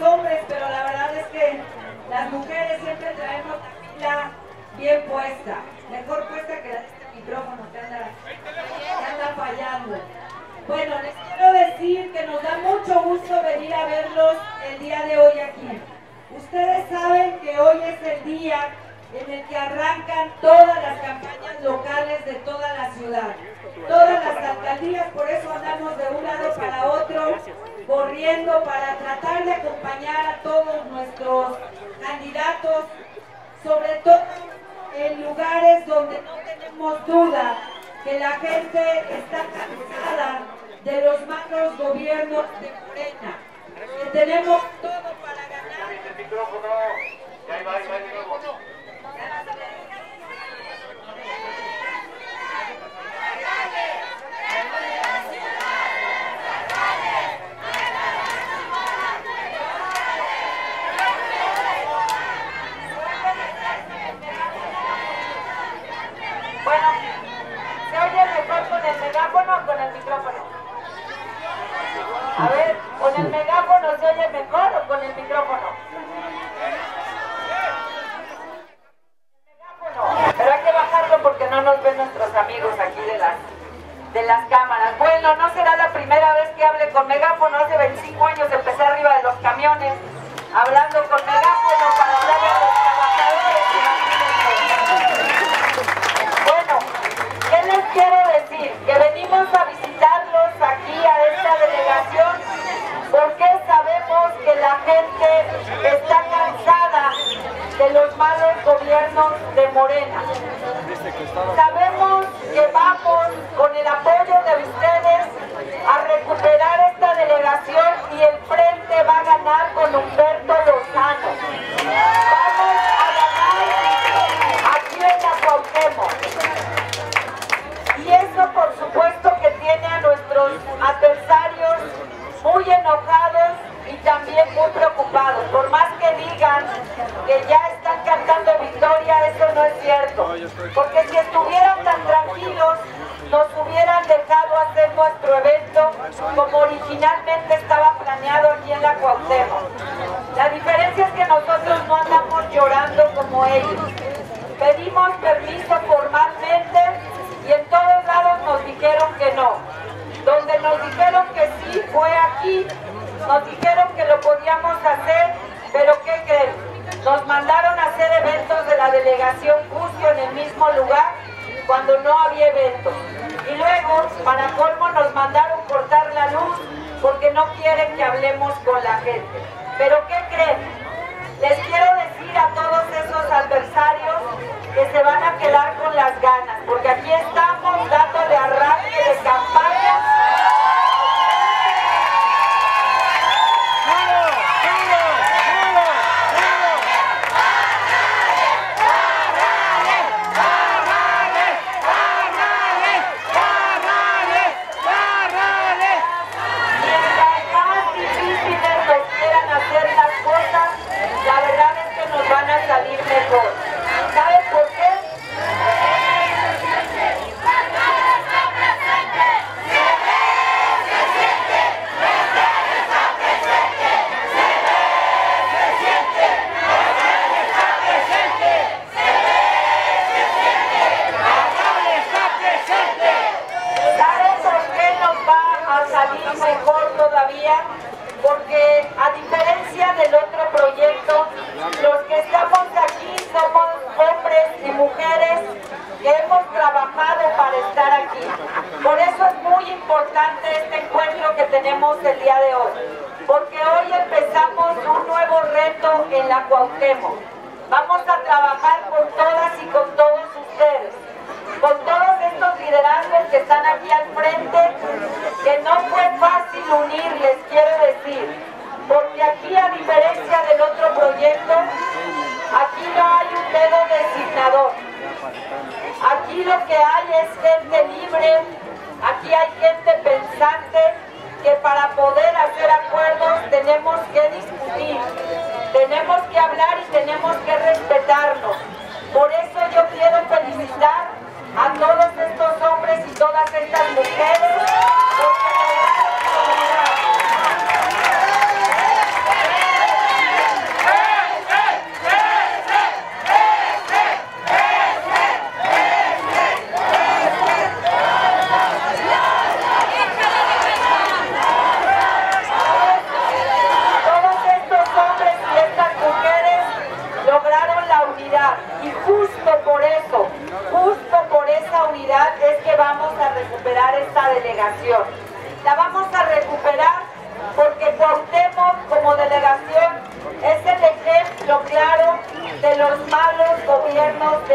hombres, pero la verdad es que las mujeres siempre traemos la pila bien puesta, mejor puesta que este micrófono que anda fallando. Bueno, les quiero decir que nos da mucho gusto venir a verlos el día de hoy aquí. Ustedes saben que hoy es el día en el que arrancan todas las campañas locales de toda la ciudad, todas las alcaldías, por eso andamos de un lado para otro, corriendo para tratar de acompañar a todos nuestros candidatos, sobre todo en lugares donde no tenemos duda que la gente está cansada de los malos gobiernos de Morena, que tenemos todo para ganar. El micrófono, ya ahí va el micrófono. Bueno, ¿se oye mejor con el megáfono o con el micrófono? A ver, ¿con el megáfono se oye mejor o con el micrófono? Pero hay que bajarlo porque no nos ven nuestros amigos aquí de las cámaras. Bueno, no será la primera vez que hable con megáfono. Hace 25 años empecé arriba de los camiones hablando con megáfono para hablarle a los trabajadores. Bueno, ¿qué les quiero decir? Que venimos a visitarlos aquí a esta delegación porque sabemos que la gente está cansada de los malos gobiernos de Morena. Sabemos que vamos con el apoyo de ustedes a recuperar esta delegación y el frente va a ganar con Humberto Lozano. Vamos a ganar aquí en la Cuauhtémoc. Y eso por supuesto que tiene a nuestros adversarios muy enojados y también muy preocupados. Por más que digan que ya están cantando victoria, eso no es cierto. Porque si estuvieran tan tranquilos, nos hubieran dejado hacer nuestro evento como originalmente estaba planeado aquí en la Cuauhtémoc. La diferencia es que nosotros no andamos llorando como ellos. Pedimos permiso formalmente y en todos lados nos dijeron que no. Donde nos dijeron que sí fue aquí, nos dijeron que lo podíamos hacer, pero ¿qué creen? Nos mandaron a hacer eventos de la delegación justo en el mismo lugar cuando no había eventos. Y luego, para colmo, nos mandaron cortar la luz porque no quieren que hablemos con la gente. ¿Pero qué creen? Les quiero decir a todos esos adversarios que se van a quedar con las ganas, porque aquí estamos dándole arranque de campaña. Van a salir mejor. ¿Saben por qué? ¿Saben por qué nos va a salir mejor todavía? Porque a diferencia del otro proyecto, los que estamos aquí somos hombres y mujeres que hemos trabajado para estar aquí. Por eso es muy importante este encuentro que tenemos el día de hoy, porque hoy empezamos un nuevo reto en la Cuauhtémoc. Vamos a trabajar con todas y con todos ustedes, con todos estos liderazgos que están aquí al frente, que no fue fácil unirles, quiero decir. Porque aquí, a diferencia del otro proyecto, aquí no hay un dedo designador. Aquí lo que hay es gente libre, aquí hay gente pensante, que para poder hacer acuerdos tenemos que discutir, tenemos que hablar y tenemos que respetarnos. Por eso yo quiero felicitar a todos estos hombres y todas estas mujeres, porque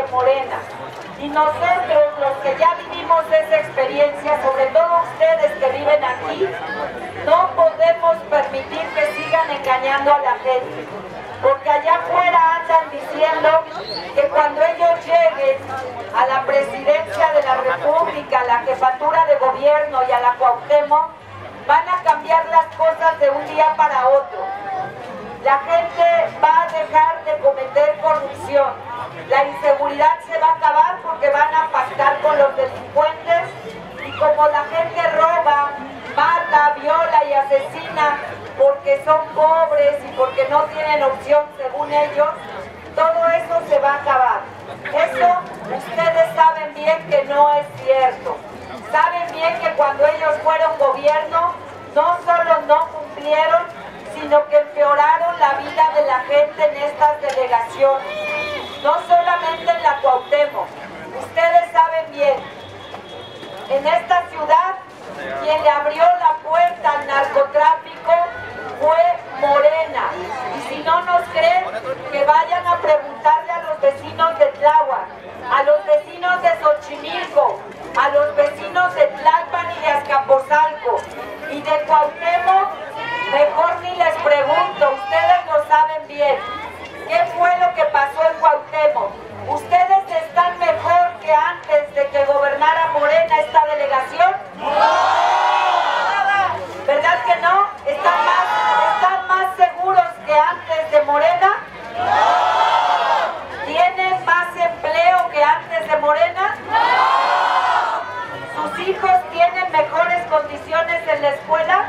Morena. Y nosotros, los que ya vivimos esa experiencia, sobre todo ustedes que viven aquí, no podemos permitir que sigan engañando a la gente. Porque allá afuera andan diciendo que cuando ellos lleguen a la presidencia de la República, a la jefatura de gobierno y a la Cuauhtémoc, van a cambiar las cosas de un día para otro. La gente va a dejar de cometer corrupción. La inseguridad se va a acabar porque van a pactar con los delincuentes, y como la gente roba, mata, viola y asesina porque son pobres y porque no tienen opción según ellos, todo eso se va a acabar. Eso ustedes saben bien que no es cierto. Saben bien que cuando ellos fueron gobierno, no solo no cumplieron, sino que empeoraron la vida de la gente en estas delegaciones. No solamente en la Cuauhtémoc. Ustedes saben bien, en esta ciudad, quien le abrió la puerta al narcotráfico fue Morena. Y si no nos creen, que vayan a preguntarle a los vecinos de Tláhuac, a los vecinos de Xochimilco, a los vecinos de Tlalpan y de Azcapotzalco. Y de Cuauhtémoc, mejor ni les pregunto, ustedes lo saben bien. ¿Qué fue lo que pasó en Cuauhtémoc? ¿Ustedes están mejor que antes de que gobernara Morena esta delegación? ¿Verdad que no? ¿Están más seguros que antes de Morena? ¿Tienen más empleo que antes de Morena? ¿Sus hijos tienen mejores condiciones en la escuela?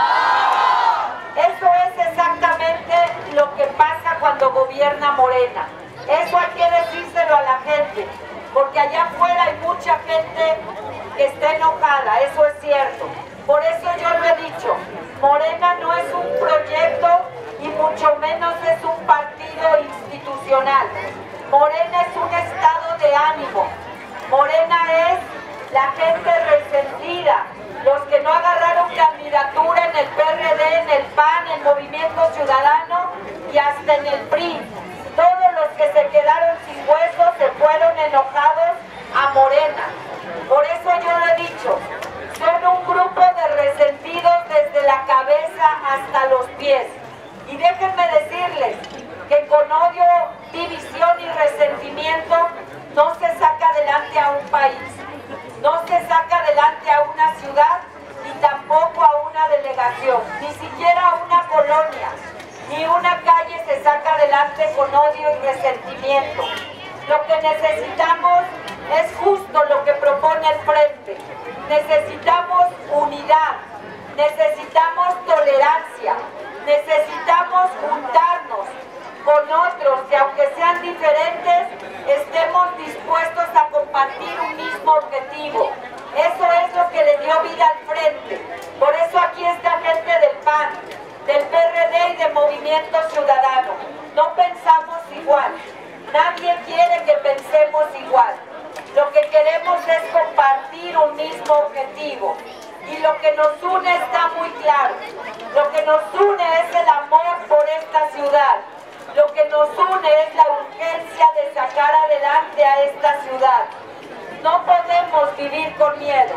Eso es exactamente lo que pasa cuando gobierna Morena. Eso hay que decírselo a la gente, porque allá afuera hay mucha gente que está enojada, eso es cierto. Por eso yo lo he dicho, Morena no es un proyecto y mucho menos es un partido institucional. Morena es un estado de ánimo. Morena es la gente resentida, los que no agarraron candidatura en el PRD, en el PAN, en Movimiento Ciudadano y hasta en el PRI. Todos los que se quedaron sin huesos se fueron enojados a Morena. Por eso yo lo he dicho, son un grupo de resentidos desde la cabeza hasta los pies. Y déjenme decirles que con odio, división y resentimiento no se saca adelante a un país, no se saca adelante a una ciudad y tampoco a una delegación, ni siquiera a una colonia. Ni una calle se saca adelante con odio y resentimiento. Lo que necesitamos es justo lo que propone el Frente. Necesitamos unidad, necesitamos tolerancia, necesitamos juntarnos con otros que, aunque sean diferentes, estemos dispuestos a compartir un mismo objetivo. Eso es lo que le dio vida al Frente. Por eso aquí está gente del PAN, del PRD y de Movimiento Ciudadano. No pensamos igual. Nadie quiere que pensemos igual. Lo que queremos es compartir un mismo objetivo. Y lo que nos une está muy claro. Lo que nos une es el amor por esta ciudad. Lo que nos une es la urgencia de sacar adelante a esta ciudad. No podemos vivir con miedo.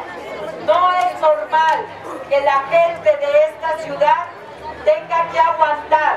No es normal que la gente de esta ciudad tenga que aguantar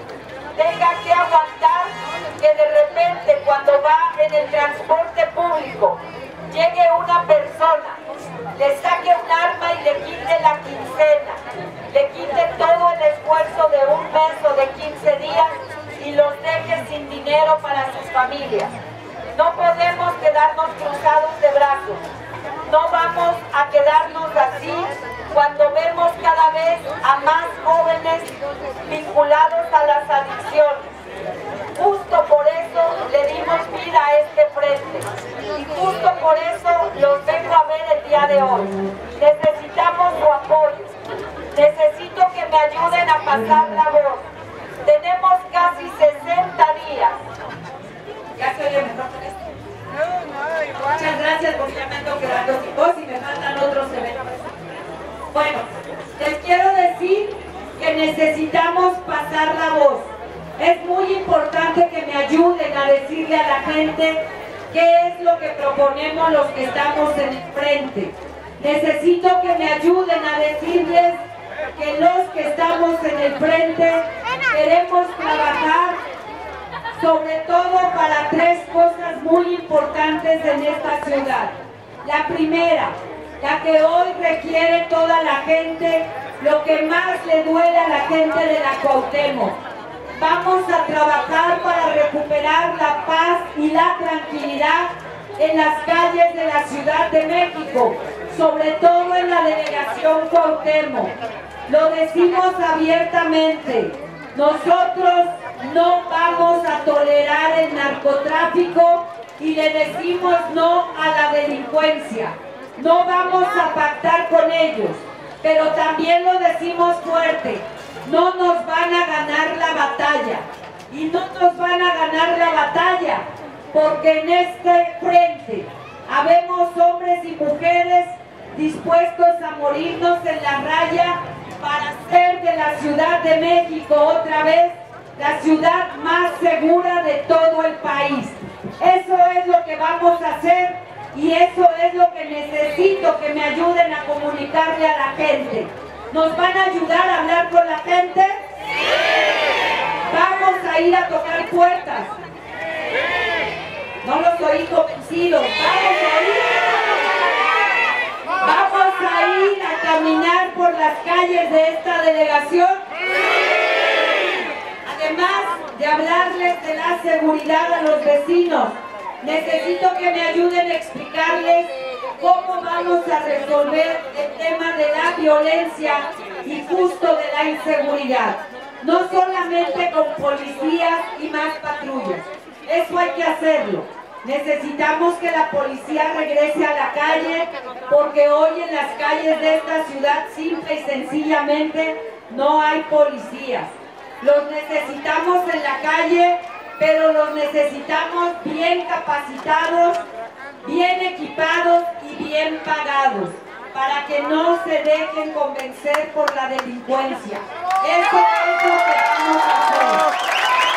que de repente cuando va en el transporte público llegue una persona, le saque un arma y le quite la quincena, le quite todo el esfuerzo de un mes o de 15 días y los deje sin dinero para sus familias. No podemos quedarnos cruzados de brazos. No vamos a quedarnos así cuando vemos cada vez a más jóvenes vinculados a las adicciones. Justo por eso le dimos vida a este frente y justo por eso los vengo a ver el día de hoy. Necesitamos su apoyo. Necesito que me ayuden a pasar la voz. Tenemos casi 60 días. ¿Ya se oye mejor con esto? Muchas gracias porque ya me ando quedando sin voz y me faltan otros eventos. Bueno, les quiero decir que necesitamos pasar la voz. Es muy importante que me ayuden a decirle a la gente ¿Qué es lo que proponemos los que estamos en el frente? Necesito que me ayuden a decirles que los que estamos en el frente queremos trabajar sobre todo para tres cosas muy importantes en esta ciudad. La primera, la que hoy requiere toda la gente, lo que más le duele a la gente de la Cuauhtémoc. Vamos a trabajar para recuperar la paz y la tranquilidad en las calles de la Ciudad de México, sobre todo en la delegación Cuauhtémoc. Lo decimos abiertamente, nosotros no vamos a tolerar el narcotráfico y le decimos no a la delincuencia. No vamos a pactar con ellos, pero también lo decimos fuerte, no nos van a ganar la batalla. Y no nos van a ganar la batalla porque en este frente habemos hombres y mujeres dispuestos a morirnos en la raya para hacer de la Ciudad de México otra vez la ciudad más segura de todo el país. Eso es lo que vamos a hacer y eso es lo que necesito que me ayuden a comunicarle a la gente. ¿Nos van a ayudar a hablar con la gente? ¡Sí! Vamos a ir a tocar puertas. No los oí convencidos. Vamos a ir a caminar por las calles de esta delegación. Además de hablarles de la seguridad a los vecinos, necesito que me ayuden a explicarles cómo vamos a resolver el tema de la violencia y justo de la inseguridad. No solamente con policías y más patrullas, eso hay que hacerlo. Necesitamos que la policía regrese a la calle porque hoy en las calles de esta ciudad simple y sencillamente no hay policías. Los necesitamos en la calle, pero los necesitamos bien capacitados, bien equipados y bien pagados, para que no se dejen convencer por la delincuencia. Eso es lo que vamos a hacer.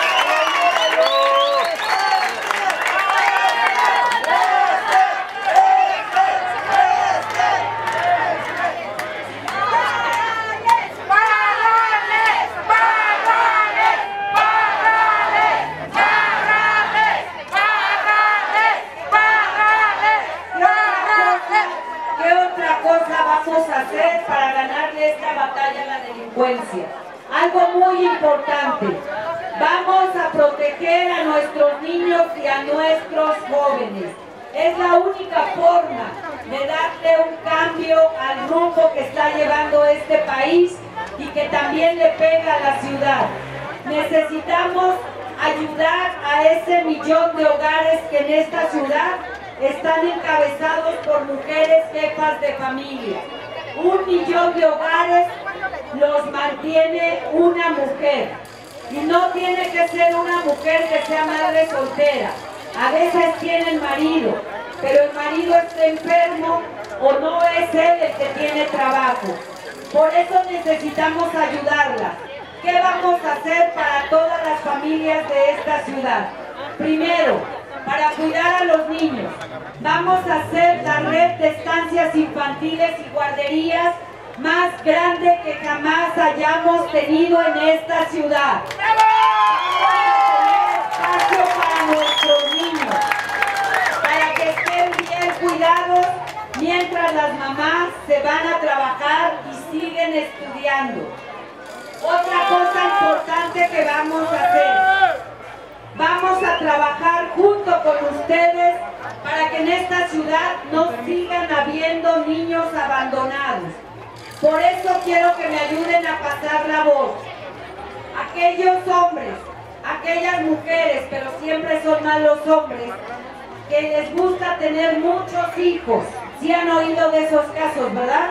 Hacer para ganarle esta batalla a la delincuencia. Algo muy importante, vamos a proteger a nuestros niños y a nuestros jóvenes. Es la única forma de darle un cambio al rumbo que está llevando este país y que también le pega a la ciudad. Necesitamos ayudar a ese millón de hogares que en esta ciudad están encabezados por mujeres jefas de familia. 1 millón de hogares los mantiene una mujer. Y no tiene que ser una mujer que sea madre soltera. A veces tienen marido, pero el marido está enfermo o no es él el que tiene trabajo. Por eso necesitamos ayudarlas. ¿Qué vamos a hacer para todas las familias de esta ciudad? Primero, para cuidar a los niños, vamos a hacer la red de estancias infantiles y guarderías más grande que jamás hayamos tenido en esta ciudad. Vamos a tener espacio para nuestros niños, para que estén bien cuidados mientras las mamás se van a trabajar y siguen estudiando. Otra cosa importante que vamos a hacer, vamos a trabajar junto con ustedes para que en esta ciudad no sigan habiendo niños abandonados. Por eso quiero que me ayuden a pasar la voz. Aquellos hombres, aquellas mujeres, pero siempre son más los hombres, que les gusta tener muchos hijos. ¿Sí han oído de esos casos, verdad?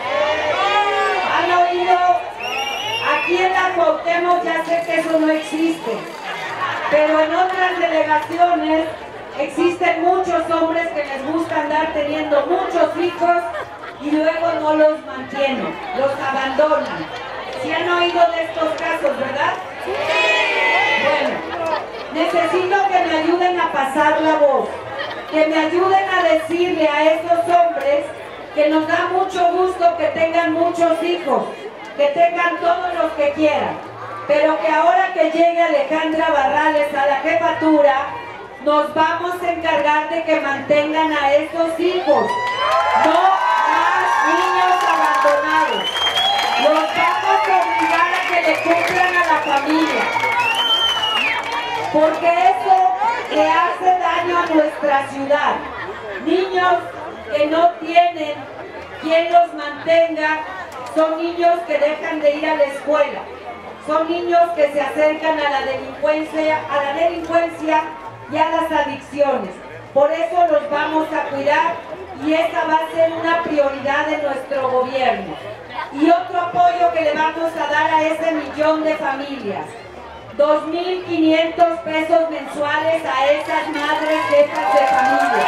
¿Han oído? Aquí en la Cuauhtémoc ya sé que eso no existe. Pero en otras delegaciones existen muchos hombres que les gusta andar teniendo muchos hijos y luego no los mantienen, los abandonan. ¿Sí han oído de estos casos, verdad? Sí. Bueno, necesito que me ayuden a pasar la voz. que me ayuden a decirle a esos hombres que nos da mucho gusto que tengan muchos hijos, que tengan todos los que quieran, pero que ahora que llegue Alejandra Barrales a la jefatura, nos vamos a encargar de que mantengan a esos hijos, no más niños abandonados. Los vamos a obligar a que le cumplan a la familia, porque eso le hace daño a nuestra ciudad. Niños que no tienen quien los mantenga, son niños que dejan de ir a la escuela, son niños que se acercan a la delincuencia y a las adicciones. Por eso los vamos a cuidar y esa va a ser una prioridad de nuestro gobierno. Y otro apoyo que le vamos a dar a ese millón de familias, 2.500 pesos mensuales a esas madres jefas de familia.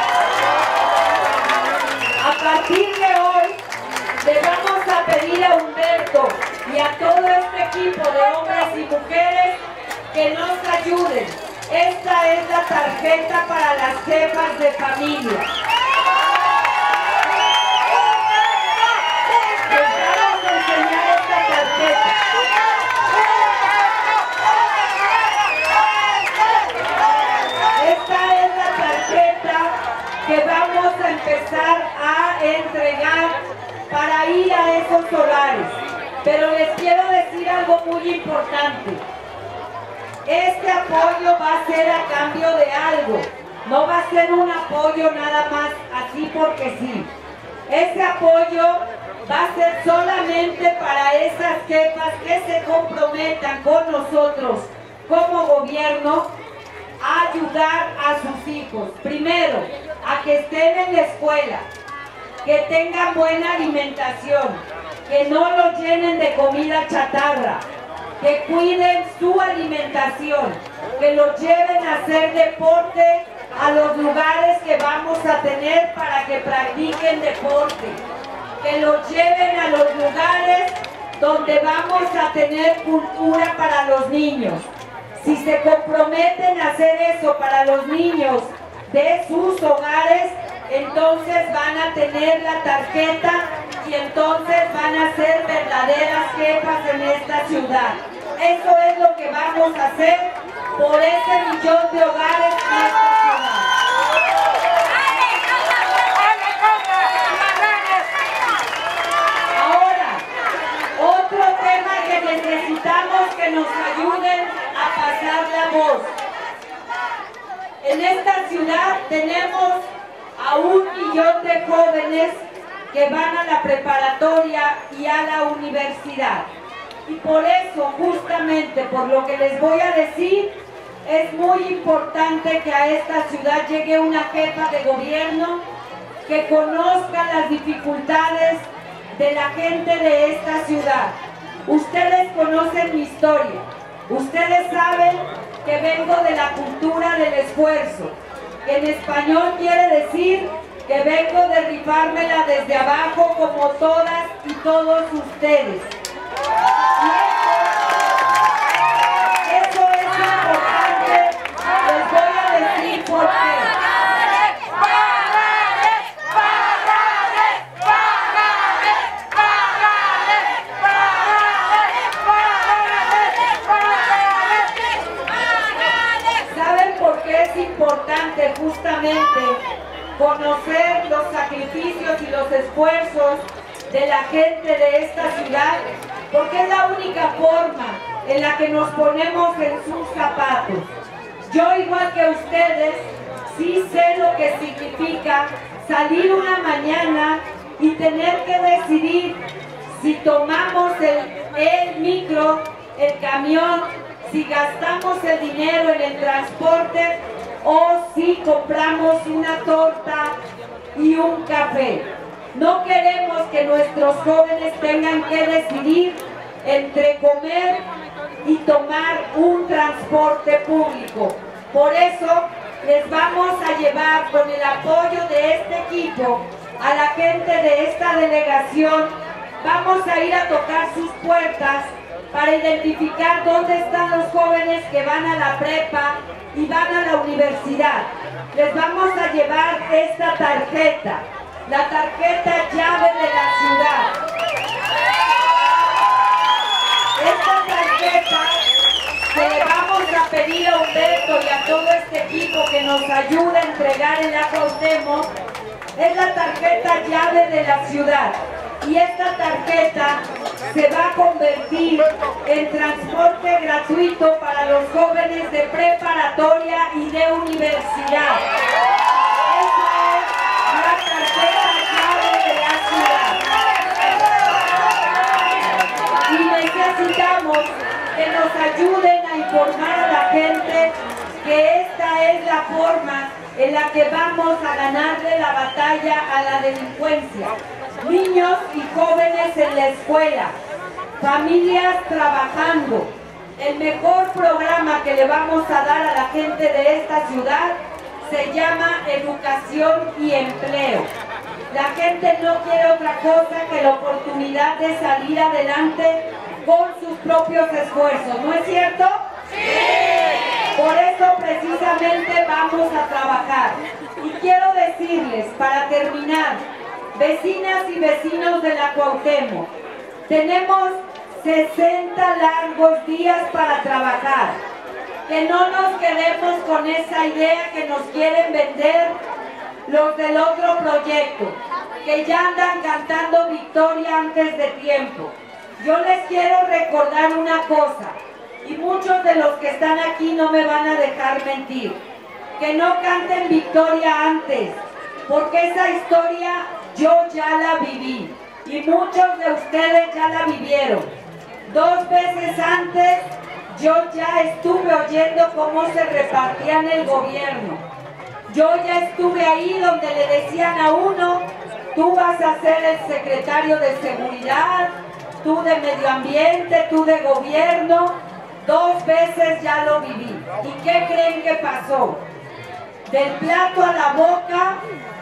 A partir de hoy le vamos a pedir a Humberto y a todo este equipo de hombres y mujeres que nos ayuden. Esta es la tarjeta para las jefas de familia. Les vamos a enseñar esta tarjeta. Esta es la tarjeta que vamos a empezar a entregar para ir a esos hogares. Pero les quiero decir algo muy importante. Este apoyo va a ser a cambio de algo. No va a ser un apoyo nada más así porque sí. Ese apoyo va a ser solamente para esas jefas que se comprometan con nosotros como gobierno a ayudar a sus hijos. Primero, a que estén en la escuela, que tengan buena alimentación, que no los llenen de comida chatarra, que cuiden su alimentación, que los lleven a hacer deporte a los lugares que vamos a tener para que practiquen deporte, que los lleven a los lugares donde vamos a tener cultura para los niños. Si se comprometen a hacer eso para los niños de sus hogares, entonces van a tener la tarjeta y entonces van a ser verdaderas jefas en esta ciudad. Eso es lo que vamos a hacer por ese millón de hogares en esta ciudad. Ahora, otro tema que necesitamos que nos ayuden a pasar la voz. En esta ciudad tenemos a 1 millón de jóvenes que van a la preparatoria y a la universidad. Y por eso, justamente por lo que les voy a decir, es muy importante que a esta ciudad llegue una jefa de gobierno que conozca las dificultades de la gente de esta ciudad. Ustedes conocen mi historia, ustedes saben que vengo de la cultura del esfuerzo, que en español quiere decir que vengo de rifármela desde abajo como todas y todos ustedes. Y eso es importante, les voy a decir por qué. ¿Saben por qué es importante justamente conocer los sacrificios y los esfuerzos de la gente de esta ciudad? Porque es la única forma en la que nos ponemos en sus zapatos. Yo, igual que ustedes, sí sé lo que significa salir una mañana y tener que decidir si tomamos el micro, el camión, si gastamos el dinero en el transporte o si compramos una torta y un café. No queremos que nuestros jóvenes tengan que decidir entre comer y tomar un transporte público. Por eso les vamos a llevar, con el apoyo de este equipo, a la gente de esta delegación. Vamos a ir a tocar sus puertas para identificar dónde están los jóvenes que van a la prepa y van a la universidad. Les vamos a llevar esta tarjeta, la tarjeta llave de la ciudad. Esta tarjeta que le vamos a pedir a Humberto y a todo este equipo que nos ayuda a entregar en la Cuauhtémoc, es la tarjeta llave de la ciudad. Y esta tarjeta se va a convertir en transporte gratuito para los jóvenes de preparatoria y de universidad. Esa es la tarjeta llave de la ciudad. Y necesitamos que nos ayuden a informar a la gente que esta es la forma en la que vamos a ganarle la batalla a la delincuencia. Niños y jóvenes en la escuela, familias trabajando. El mejor programa que le vamos a dar a la gente de esta ciudad se llama Educación y Empleo. La gente no quiere otra cosa que la oportunidad de salir adelante con sus propios esfuerzos, ¿no es cierto? ¡Sí! Por eso precisamente vamos a trabajar. Y quiero decirles, para terminar, vecinas y vecinos de la Cuauhtémoc, tenemos 60 largos días para trabajar. Que no nos quedemos con esa idea que nos quieren vender los del otro proyecto, que ya andan cantando victoria antes de tiempo. Yo les quiero recordar una cosa, y muchos de los que están aquí no me van a dejar mentir, que no canten victoria antes, porque esa historia yo ya la viví, y muchos de ustedes ya la vivieron. 2 veces antes yo ya estuve oyendo cómo se repartían el gobierno. Yo ya estuve ahí donde le decían a uno, tú vas a ser el secretario de seguridad, tú de medio ambiente, tú de gobierno. 2 veces ya lo viví. ¿Y qué creen que pasó? Del plato a la boca.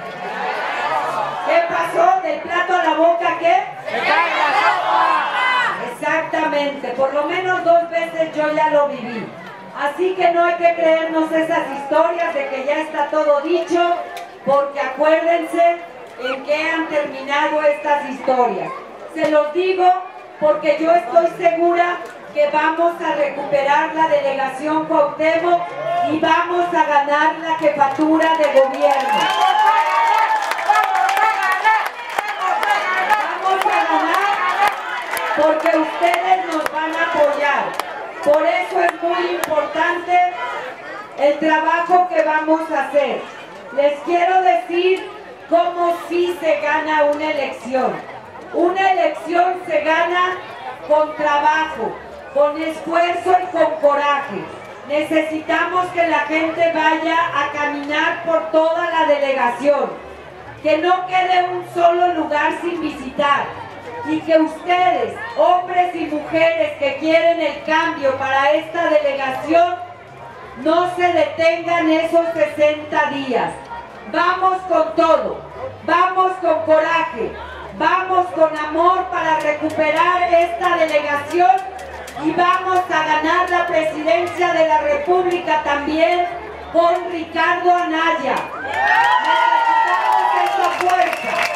¿Qué pasó? ¿Del plato a la boca qué? ¡Se cae la sopa! Exactamente, por lo menos 2 veces yo ya lo viví. Así que no hay que creernos esas historias de que ya está todo dicho, porque acuérdense en qué han terminado estas historias. Se los digo porque yo estoy segura que vamos a recuperar la delegación Cuauhtémoc y vamos a ganar la jefatura de gobierno. Vamos a ganar porque ustedes nos van a apoyar. Por eso es muy importante el trabajo que vamos a hacer. Les quiero decir cómo sí se gana una elección. Una elección se gana con trabajo, con esfuerzo y con coraje. Necesitamos que la gente vaya a caminar por toda la delegación, que no quede un solo lugar sin visitar, y que ustedes, hombres y mujeres que quieren el cambio para esta delegación, no se detengan esos 60 días. Vamos con todo, vamos con coraje, vamos con amor para recuperar esta delegación y vamos a ganar la presidencia de la República también con Ricardo Anaya. Necesitamos esa fuerza.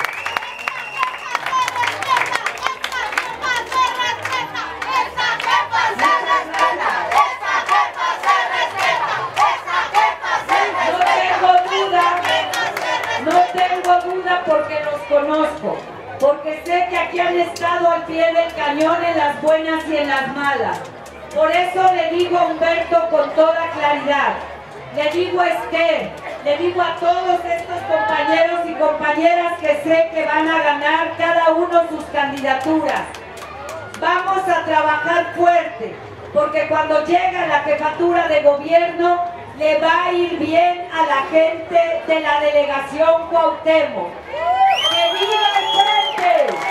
No tengo duda porque los conozco, porque sé que aquí han estado al pie del cañón en las buenas y en las malas. Por eso le digo a Humberto con toda claridad, le digo a Esther, le digo a todos estos compañeros y compañeras que sé que van a ganar cada uno sus candidaturas. Vamos a trabajar fuerte, porque cuando llega la jefatura de gobierno, le va a ir bien a la gente de la delegación Cuauhtémoc. ¡Que viva el frente!